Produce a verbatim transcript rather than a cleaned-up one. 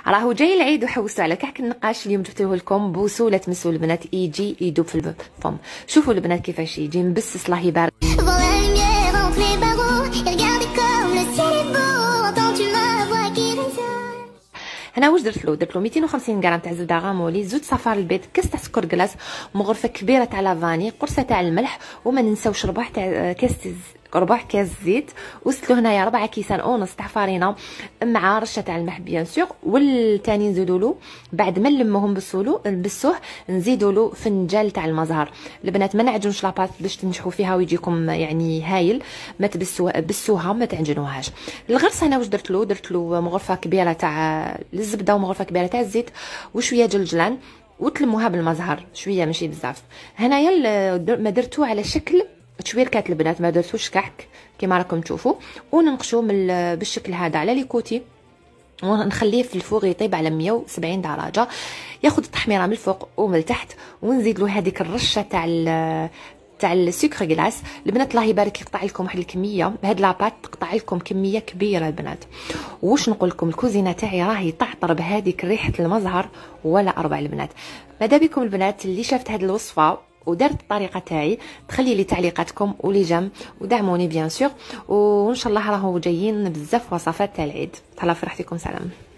راهو جاي العيد وحوسوا على كحك النقاش. اليوم جبتوه لكم بوسوله تمسوا البنات، يجي يدوب في الفم. شوفوا البنات كيفاش يجي مبسس، الله يبارك. هنا واش درت له؟ درت له مئتين وخمسين غرام تاع زبده غامولي، زوج صفار البيض، كاس تاع سكر كلاص، مغرفه كبيره تاع لافاني، قرصه تاع الملح، وما ننساوش ربع تاع كاس ربع كاس زيت. وصلوا هنايا ربعة كيسان ونص تاع فارينه مع رشه تاع الملح بيان سور. والثاني نزيدوا له بعد ما نلموهم بالسولو نبسوه، نزيدوا له فنجان تاع المزهر. البنات ما نعجنوش لاباط باش تنجحوا فيها ويجيكم يعني هايل، ما تبسوها بسوها ما تعجنوهاش. الغرس هنا واش درت له؟ درت له مغرفه كبيره تاع الزبده ومغرفه كبيره تاع الزيت وشويه جلجلان، وتلموها بالمزهر شويه ماشي بزاف. هنايا ما درتوه على شكل تشويركات البنات، ما درتوش كحك كيما راكم تشوفوا. وننقشوه بالشكل هذا على لي كوتي، ونخليه في الفوغ يطيب على مية وسبعين درجه، ياخذ التحميره من الفوق ومن التحت. ونزيد له هذيك الرشه تاع تاع السكر كلاص. البنات الله يبارك يقطع لكم واحد الكميه، بهاد لاباط تقطع لكم كميه كبيره البنات. واش نقول لكم، الكوزينه تاعي راهي تعطر بهذيك ريحه المزهر ولا اربع البنات. ماذا بكم البنات اللي شافت هذه الوصفه ودارت الطريقه تاعي تخلي لي تعليقاتكم ولي جام ودعموني بيان سور. وان شاء الله راهو جايين بزاف وصفات تاع العيد. تهلا في راحتكم، سلام.